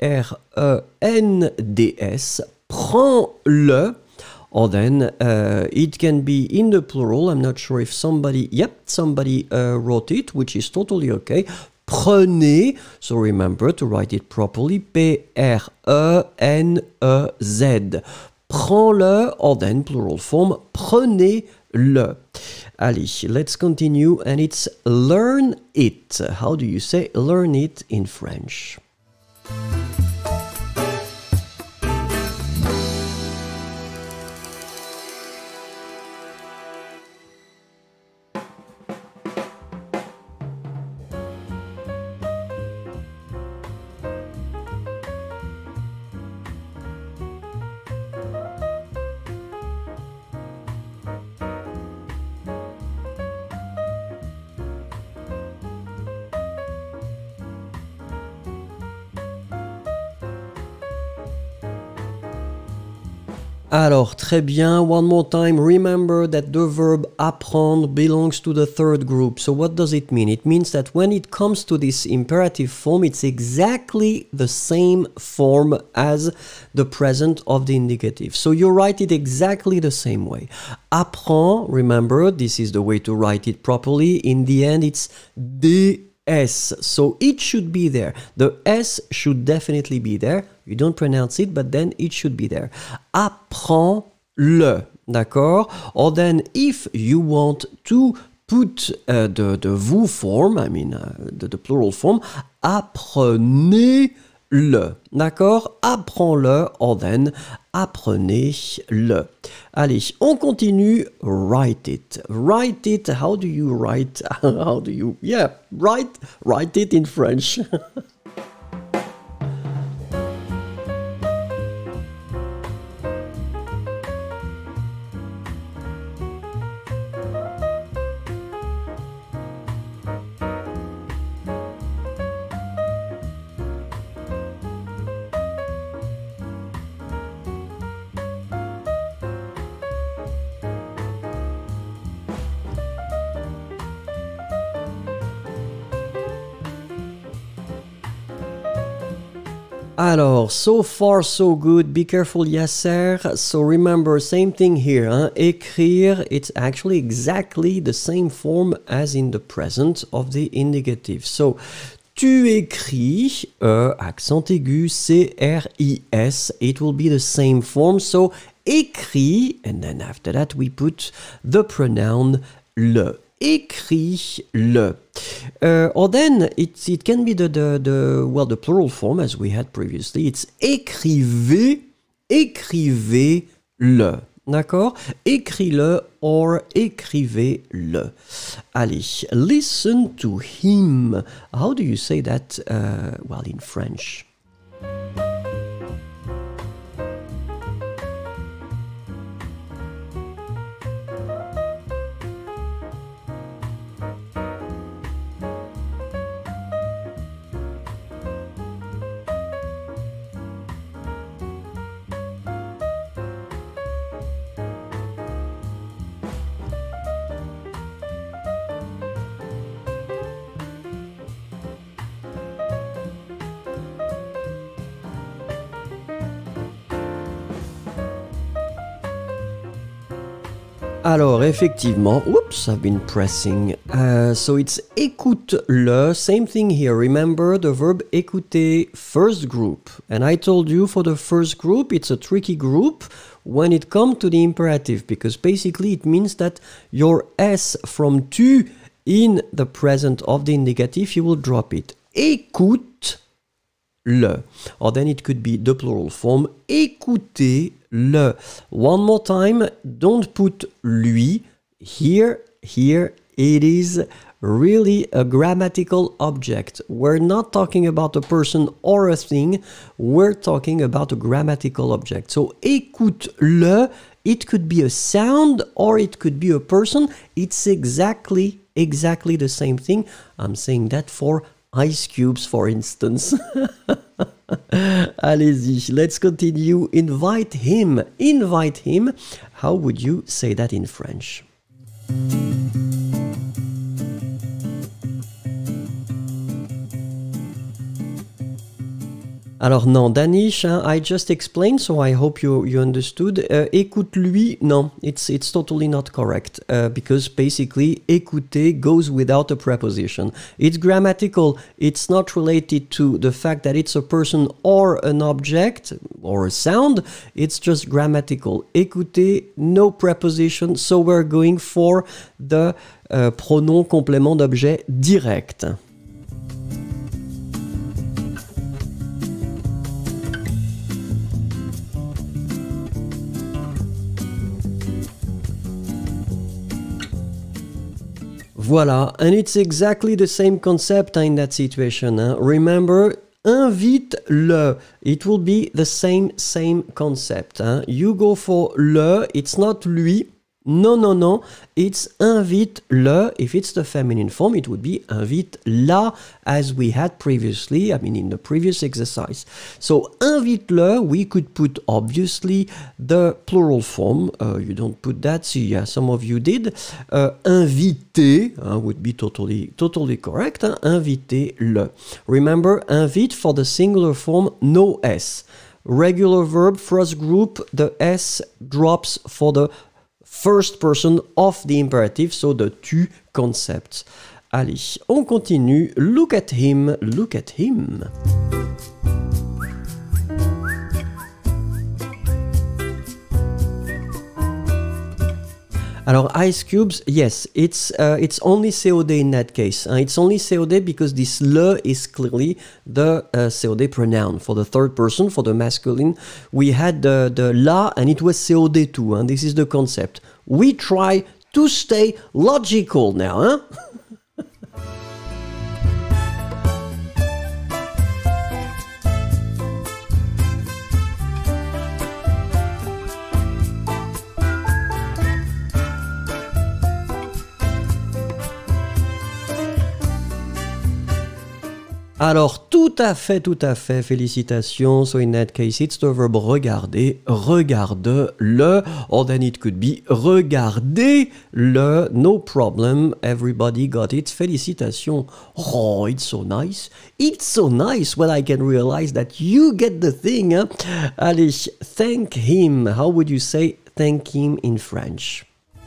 P-R-E-N-D-S. Prends-le. Or then, it can be in the plural. I'm not sure if somebody wrote it, which is totally okay. Prenez, so remember to write it properly, P-R-E-N-E-Z. Prends-le, or then plural form, prenez-le. Allez, let's continue, and it's learn it. How do you say learn it in French? Alors, très bien. One more time, remember that the verb apprendre belongs to the third group. So what does it mean? It means that when it comes to this imperative form, it's exactly the same form as the present of the indicative. So you write it exactly the same way. Apprends, remember, this is the way to write it properly. In the end, it's des. S. So it should be there. The S should definitely be there. You don't pronounce it, but then it should be there. Apprends-le. D'accord? Or then if you want to put the vous form, the plural form, apprenez-le. D'accord? Apprends-le, or then apprenez-le. Allez, on continue. Write it. Write it. How do you write? Write it in French. Alors, so far so good. Be careful, Yasser. So remember, same thing here. Hein? Écrire, it's actually exactly the same form as in the present of the indicative. So, tu écris, accent aigu, C-R-I-S. It will be the same form. So, écris, and then after that we put the pronoun le. Écris le. Or then it can be the plural form as we had previously. It's écrivez, écrivez-le. D'accord? Écris-le or écrivez-le. Allez, listen to him. How do you say that, in French? Alors, effectivement, oops, I've been pressing. So it's écoute-le, same thing here. Remember the verb écouter, first group. And I told you for the first group, it's a tricky group when it comes to the imperative, because basically it means that your S from tu in the present of the indicative, you will drop it. Écoute-le. Or then it could be the plural form, écoutez-le. One more time, don't put lui. Here, it is really a grammatical object. We're not talking about a person or a thing, we're talking about a grammatical object. So, écoute-le, it could be a sound or it could be a person. It's exactly the same thing. I'm saying that for ice cubes, for instance. Allez-y, let's continue. Invite him. Invite him. How would you say that in French? Alors non, Danish, I just explained, so I hope you understood. Écoute-lui, no, it's totally not correct, because basically, écouter goes without a preposition. It's grammatical, it's not related to the fact that it's a person or an object, or a sound, it's just grammatical. Écouter, no preposition, so we're going for the pronom complément d'objet direct. Voilà, and it's exactly the same concept in that situation. Hein? Remember, invite-le. It will be the same concept. Hein? You go for le, it's not lui. No, it's invite-le. If it's the feminine form, it would be invite-la, as we had previously, in the previous exercise. So, invite-le, we could put, obviously, the plural form. You don't put that, see, some of you did. Inviter would be totally correct. Hein? Invitez-le. Remember, invite for the singular form, no S. Regular verb, first group, the S drops for the first person of the imperative, so the tu concept. Allez, on continue. Look at him, look at him. Alors, ice cubes, yes, it's only COD in that case. It's only COD because this le is clearly the COD pronoun. For the third person, for the masculine, we had the la and it was COD too. And this is the concept. We try to stay logical now, huh? Alors, tout à fait, félicitations. So in that case, it's the verb regarder, regarde-le, or then it could be regardez-le, no problem, everybody got it, félicitations. Oh, it's so nice when I can realize that you get the thing. Hein? Allez, thank him, how would you say thank him in French?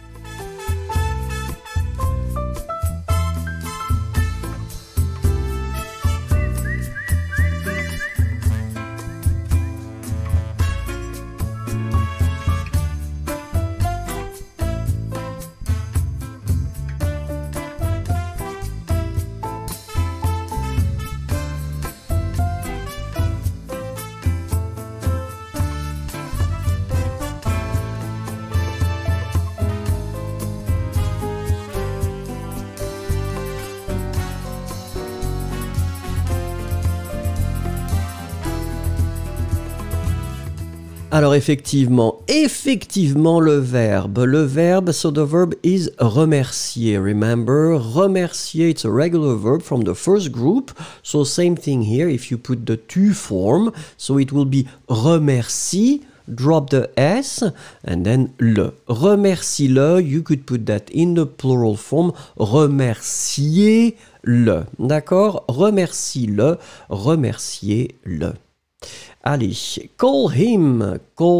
Alors effectivement, le verbe, so the verb is remercier, remember, remercier, it's a regular verb from the first group, so same thing here, if you put the tu form, so it will be remercie, drop the S, and then le. Remercie-le, you could put that in the plural form, remercier-le, d'accord? Remercie-le, remercier-le. Allez, call him.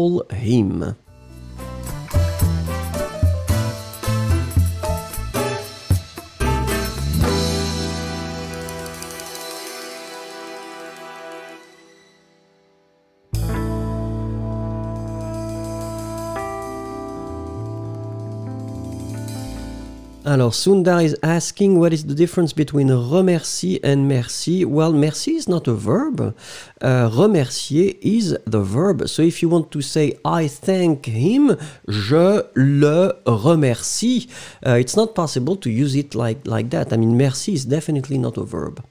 Alors, Sundar is asking what is the difference between remercie and merci. Well, merci is not a verb. Remercier is the verb. So if you want to say I thank him, je le remercie, it's not possible to use it like that. I mean, merci is definitely not a verb.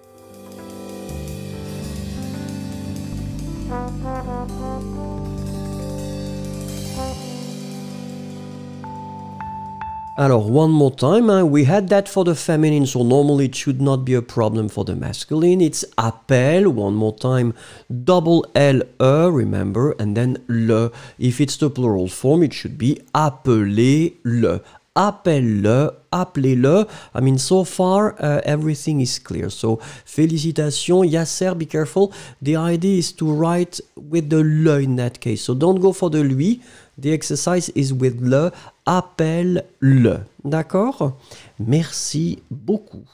Alors, one more time, we had that for the feminine, so normally it should not be a problem for the masculine. It's appelle, one more time, double L-E, remember, and then le. If it's the plural form, it should be appelez-le. Appelle-le, appelez-le. I mean, so far, everything is clear. So, félicitations. Yasser, be careful. The idea is to write with the le in that case. So, don't go for the lui. The exercise is with le. Appelle-le. D'accord? Merci beaucoup.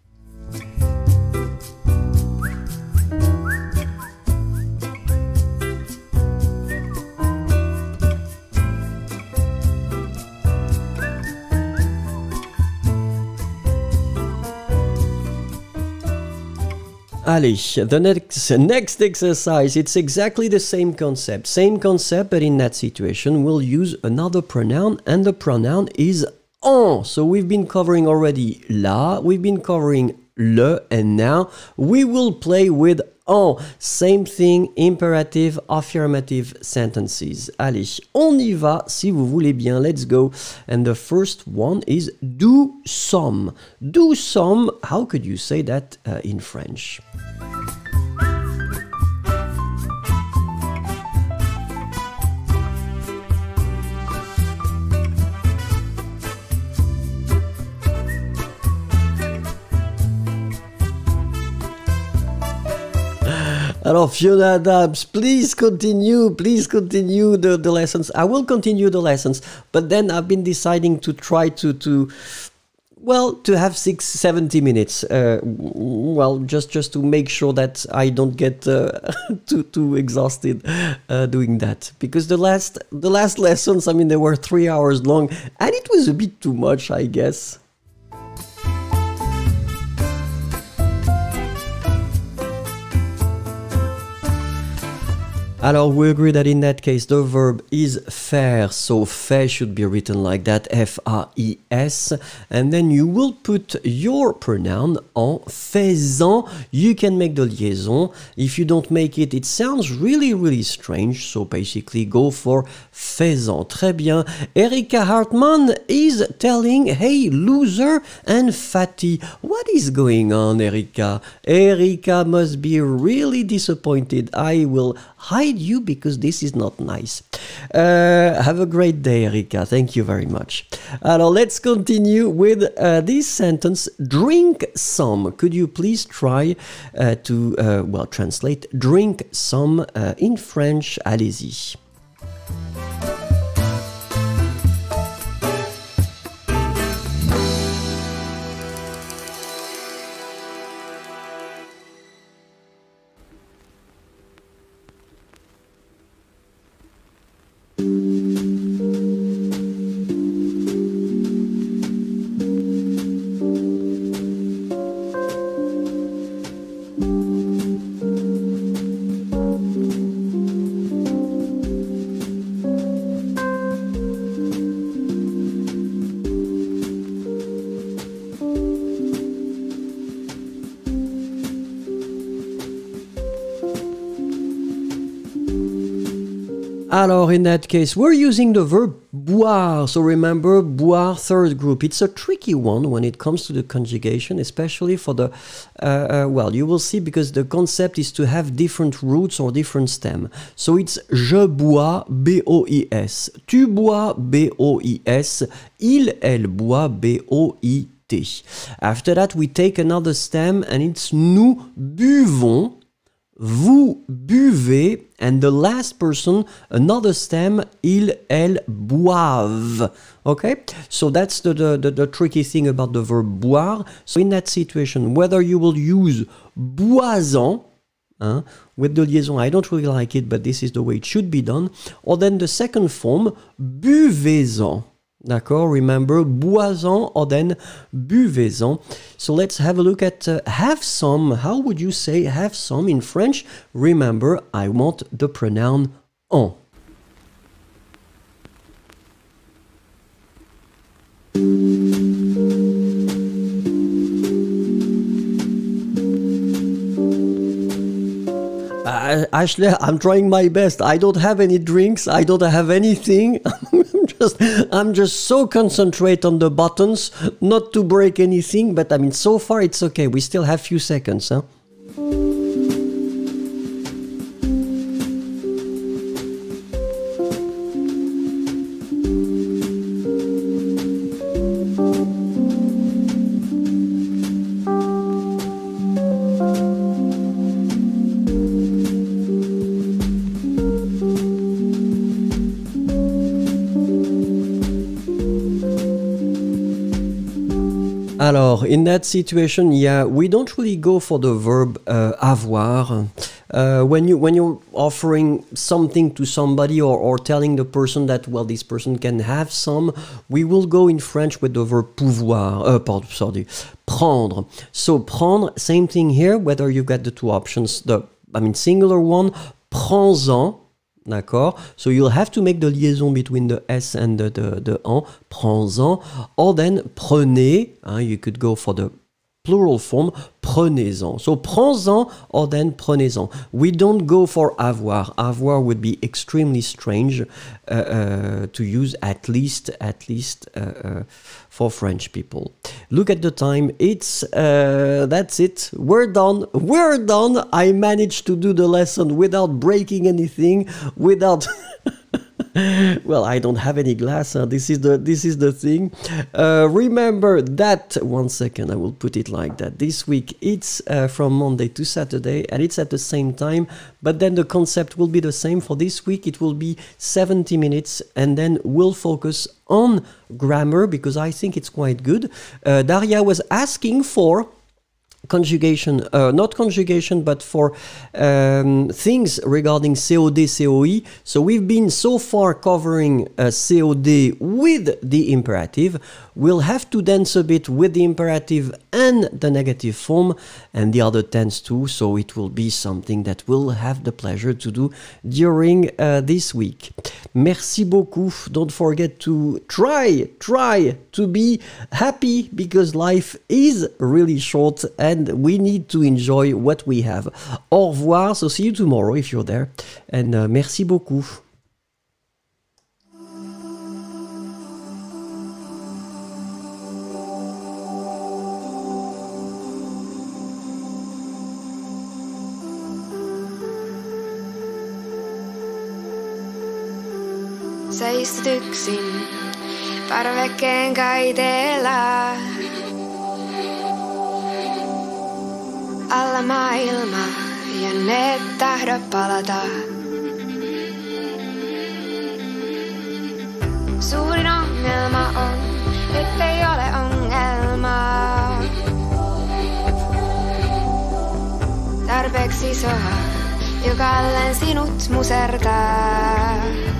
Allez, the next exercise, it's exactly the same concept, but in that situation, we'll use another pronoun, and the pronoun is en. So we've been covering already la, we've been covering le, and now we will play with en. Same thing, imperative, affirmative sentences. Allez, on y va, si vous voulez bien, let's go. And the first one is do some. Do some, how could you say that in French? Alors, Fiona Adams, please continue the lessons. I will continue the lessons, but then I've been deciding to try to have 70 minutes. Just to make sure that I don't get too exhausted doing that. Because the last lessons, I mean, they were 3 hours long, and it was a bit too much, I guess. Alors, we agree that in that case, the verb is faire, so fait should be written like that, F-A-I-S, and then you will put your pronoun en faisant. You can make the liaison. If you don't make it, it sounds really, really strange, so basically go for faisant. Très bien. Erika Hartmann is telling, hey, loser and fatty. What is going on, Erika? Erika must be really disappointed. I will hide you because this is not nice. Have a great day, Erika. Thank you very much. Alors, let's continue with this sentence. Drink some. Could you please try to translate drink some in French? Allez-y. Alors, in that case, we're using the verb boire. So remember, boire, third group. It's a tricky one when it comes to the conjugation, especially for the, you will see, because the concept is to have different roots or different stem. So it's je bois, B-O-I-S. Tu bois, B-O-I-S. Il, elle boit, B-O-I-T. After that, we take another stem and it's nous buvons. Vous buvez, and the last person, another stem, ils, elles boivent. Okay? So that's the tricky thing about the verb boire. So in that situation, whether you will use boisons, with the liaison, I don't really like it, but this is the way it should be done, or then the second form, buvez-en. D'accord? Remember, boisons or then buvez-en. So let's have a look at have some. How would you say have some in French? Remember, I want the pronoun en. Ashley, I'm trying my best. I don't have any drinks. I don't have anything. I'm just so concentrated on the buttons, not to break anything. But I mean, so far it's okay. We still have few seconds, huh? Alors, in that situation, yeah, we don't really go for the verb avoir. When you're offering something to somebody or telling the person that, well, this person can have some, we will go in French with the verb pouvoir, prendre. So prendre, same thing here, whether you get the two options, singular one, prends-en. D'accord? So you'll have to make the liaison between the S and the en, prends-en, or then prenez, you could go for the plural form, prenez-en. So prends-en or then prenez-en. We don't go for avoir. Avoir would be extremely strange to use, at least for French people. Look at the time. It's that's it. We're done. We're done. I managed to do the lesson without breaking anything, without well, I don't have any glass. This is the thing. Remember that, one second, I will put it like that. This week it's from Monday to Saturday and it's at the same time, but then the concept will be the same. For this week it will be 70 minutes and then we'll focus on grammar because I think it's quite good. Daria was asking for conjugation, not conjugation, but for things regarding COD, COE. So we've been so far covering COD with the imperative. We'll have to dance a bit with the imperative and the negative form and the other tense too. So it will be something that we'll have the pleasure to do during this week. Merci beaucoup. Don't forget to try to be happy, because life is really short and we need to enjoy what we have. Au revoir. So see you tomorrow if you're there. And merci beaucoup. Sä istut yksin parvekkeen kaiteella. Alla maailma ja ne et tahdo palata. Suurin ongelma on, ettei ole ongelmaa. Tarpeeksi isoa, jokalleen sinut musertaa.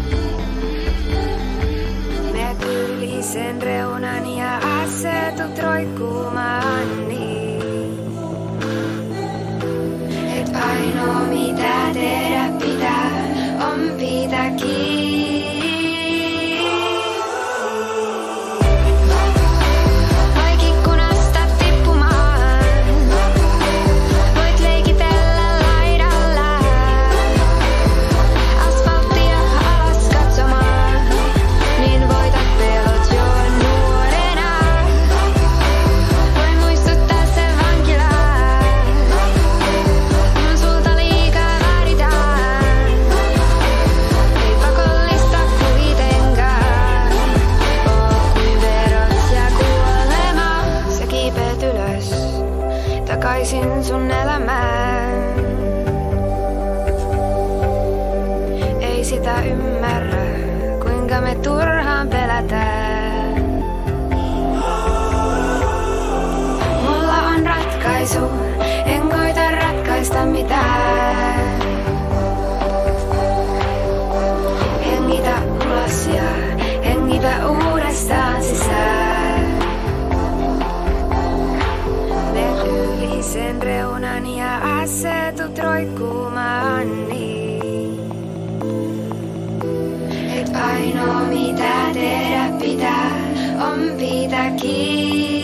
Yli sen reunan ja asetut roikkumaan niin. Et ainoa mitä tehdä pitää on pitää kiinni. Voi ikkunasta tippumaan, voit leikitellä laidalla. Asfalttia alas katsomaan, niin voitat pelot jo nuorena. Voin muistuttaa sen vankilaa, kun sulta liikaa vaaditaan. Ei pakollista kuitenkaan, oo kuin verot ja kuolema. Sä kiipeät ylös, takaisin sun elämään. Ei sitä ymmärrä, kuinka me turhaan pelätään. Mulla on ratkaisu, en koita ratkaista mitään. Hengitä ulos ja hengitä uudestaan sisään. Menet yli sen reunan ja asetut roikkumaan niin. Et ainoa mitä tehdä pitää on pitää kiinni.